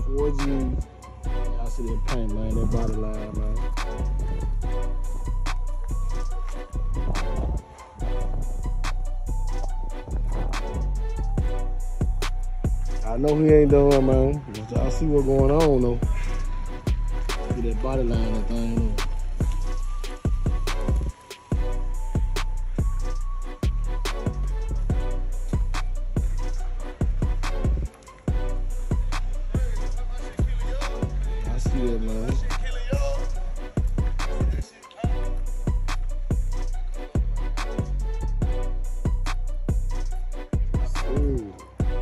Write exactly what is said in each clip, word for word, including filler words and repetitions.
four G. Y'all see that paint, man, that body line, man. I know he ain't done, man. But y'all see what's going on, though. See that body line, that thing, though. Yeah, man. Ooh.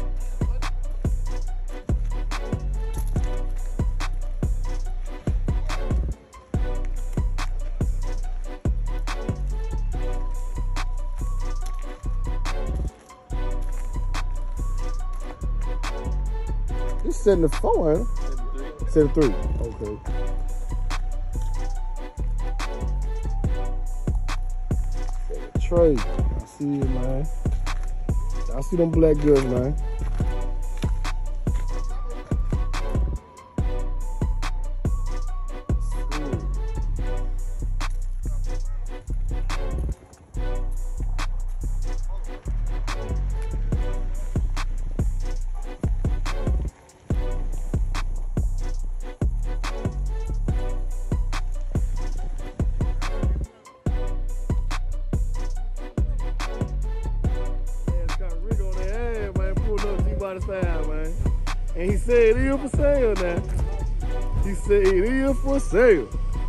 It's seventy-four, ain't it? seventy-three. Okay. Trey. I see you, man. I see them black goods, man. Style, man. And he said it is for sale now. He said it is for sale.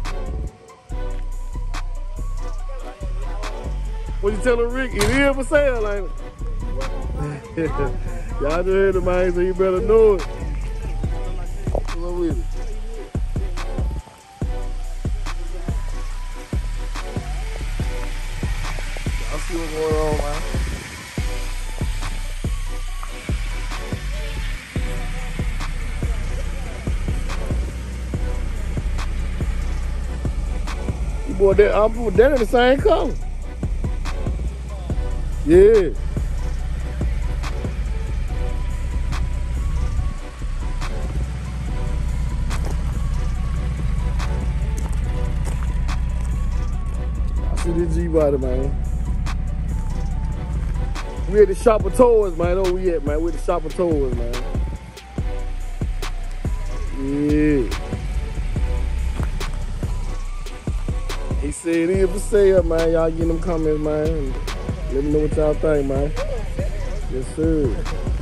What you telling Rick? It is for sale, ain't it? Y'all just heard the man, so you better know it. Come on with it. Y'all see what's going on, man. Boy, that, I put that in the same color. Yeah. I see this Gbody, man. We at the shop of toys, man. Oh, we at, man. We at the shop of toys, man. Yeah. He said it is for sale, man. Y'all get them comments, man. Let me know what y'all think, man. Yes, sir.